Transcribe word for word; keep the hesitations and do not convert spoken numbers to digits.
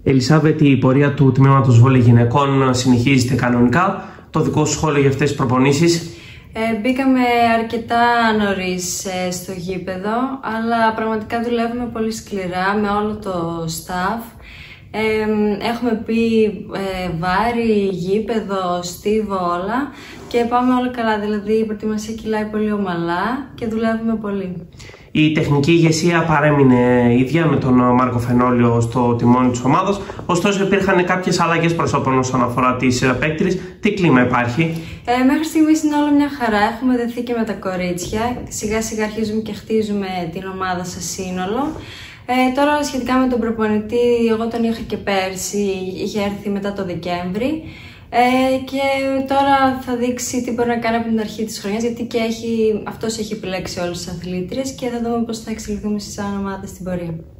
Ελισάβετ, η πορεία του τμήματος βόλεϊ γυναικών συνεχίζεται κανονικά. Το δικό σου σχόλιο για αυτές τις προπονήσεις? Ε, μπήκαμε αρκετά νωρίς ε, στο γήπεδο, αλλά πραγματικά δουλεύουμε πολύ σκληρά με όλο το staff. Ε, έχουμε πει ε, βάρη, γήπεδο, στίβο, όλα και πάμε όλα καλά, δηλαδή η προετοιμασία κυλάει πολύ ομαλά και δουλεύουμε πολύ. Η τεχνική ηγεσία παρέμεινε ίδια με τον Μάρκο Φενόλιο στο τιμόνι της ομάδας, ωστόσο υπήρχαν κάποιες αλλαγές προσώπων όσον αφορά τις παίκτριες. Τι κλίμα υπάρχει? Ε, μέχρι στιγμής είναι όλο μια χαρά, έχουμε δεθεί και με τα κορίτσια, σιγά σιγά αρχίζουμε και χτίζουμε την ομάδα σε σύνολο. Ε, τώρα σχετικά με τον προπονητή, εγώ τον είχα και πέρσι, είχε έρθει μετά το Δεκέμβρη. Ε, και τώρα θα δείξει τι μπορεί να κάνει από την αρχή της χρονιάς, γιατί και έχει, αυτός έχει επιλέξει όλες τις αθλήτριες και θα δούμε πώς θα εξελιχθούμε σαν ομάδα στην πορεία.